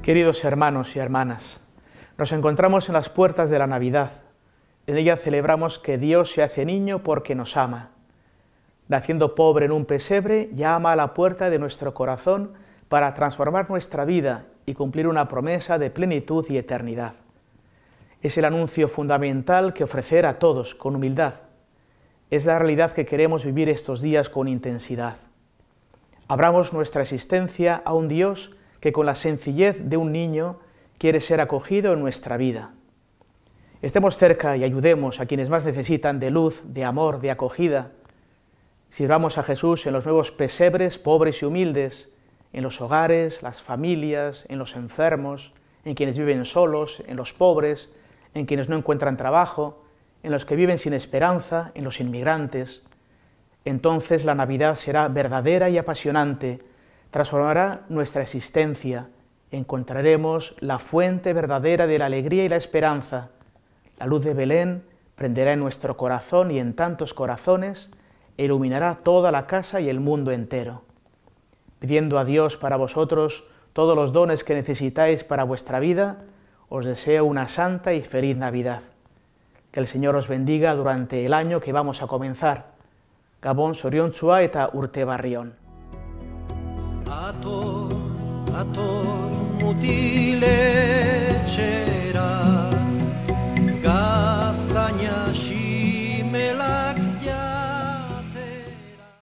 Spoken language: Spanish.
Queridos hermanos y hermanas, nos encontramos en las puertas de la Navidad. En ella celebramos que Dios se hace niño porque nos ama. Naciendo pobre en un pesebre, llama a la puerta de nuestro corazón para transformar nuestra vida y cumplir una promesa de plenitud y eternidad. Es el anuncio fundamental que ofrecer a todos con humildad. Es la realidad que queremos vivir estos días con intensidad. Abramos nuestra existencia a un Dios que con la sencillez de un niño quiere ser acogido en nuestra vida. Estemos cerca y ayudemos a quienes más necesitan de luz, de amor, de acogida. Sirvamos a Jesús en los nuevos pesebres pobres y humildes, en los hogares, las familias, en los enfermos, en quienes viven solos, en los pobres, en quienes no encuentran trabajo, en los que viven sin esperanza, en los inmigrantes. Entonces la Navidad será verdadera y apasionante, transformará nuestra existencia, encontraremos la fuente verdadera de la alegría y la esperanza. La luz de Belén prenderá en nuestro corazón y en tantos corazones e iluminará toda la casa y el mundo entero. Pidiendo a Dios para vosotros todos los dones que necesitáis para vuestra vida, os deseo una santa y feliz Navidad. Que el Señor os bendiga durante el año que vamos a comenzar. Gabon zoriontsua eta urte barrion. Ator, mutiletxe